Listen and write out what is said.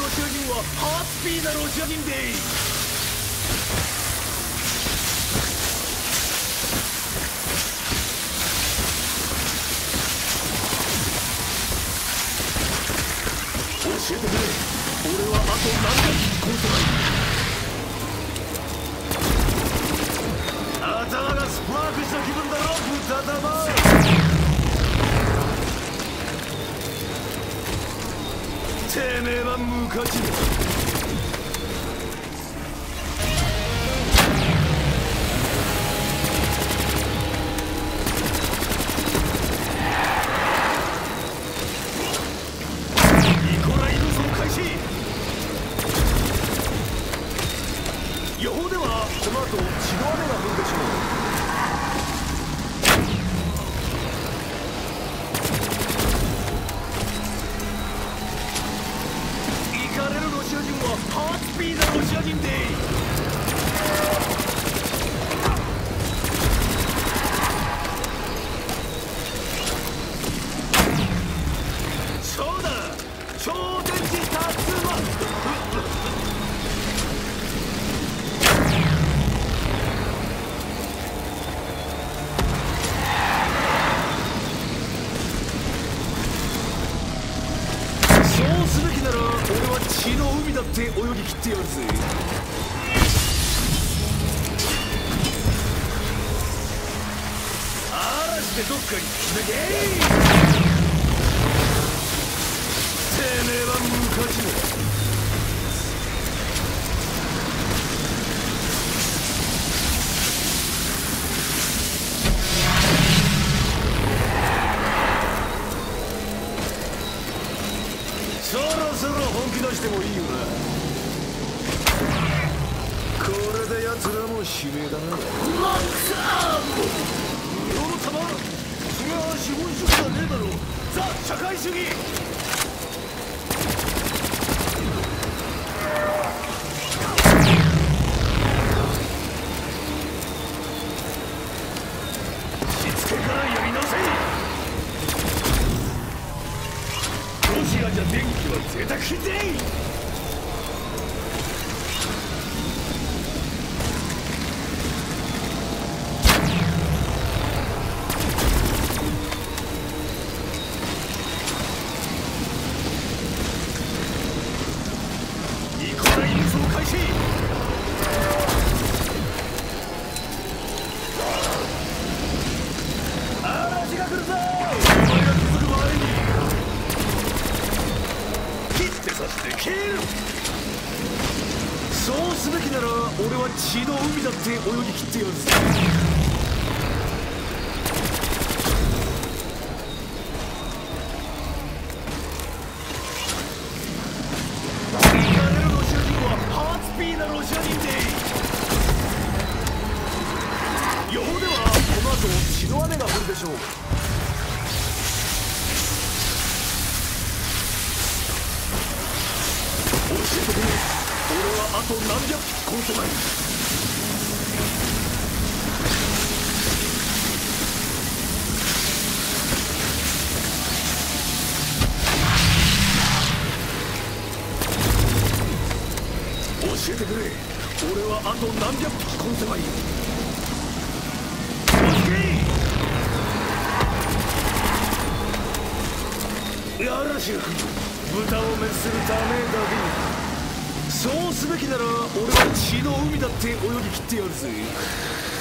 ロシア人はハースピーなロシア人で教えてくれ。俺はあと何百機殺せばいい。頭がスパークした気分だろ豚玉。てめえは無価値だ。予報ではこの後血の雨が降るでしょう。イカれるロシア人はハーツピーなロシア人でそうだ超電磁竜巻。そうすべきなら俺は血の海だって泳ぎ切ってやるぜ。嵐でどっかにつなげてめえは無価値だ。そろそろ本気出してもいいよな。これで奴らも指名だな。マックアーム世の玉それは資本主義じゃねえだろ。ザ・社会主義。しつけからやり直せ。ロシアじゃ電気は贅沢品でニコライ輸送開始。嵐が来るぞ。お前が気づく前にさせて切る。そうすべきなら俺は血の海だって泳ぎ切ってやるぜ。イカれるロシア人はハーツピーなロシア人で予報ではこの後血の雨が降るでしょう。教えてくれ。俺はあと何百機殺せばいい。教えてくれ。俺はあと何百機殺せばいい。嵐が来る。豚を滅するためだけに。そうすべきなら俺は血の海だって泳ぎ切ってやるぜ。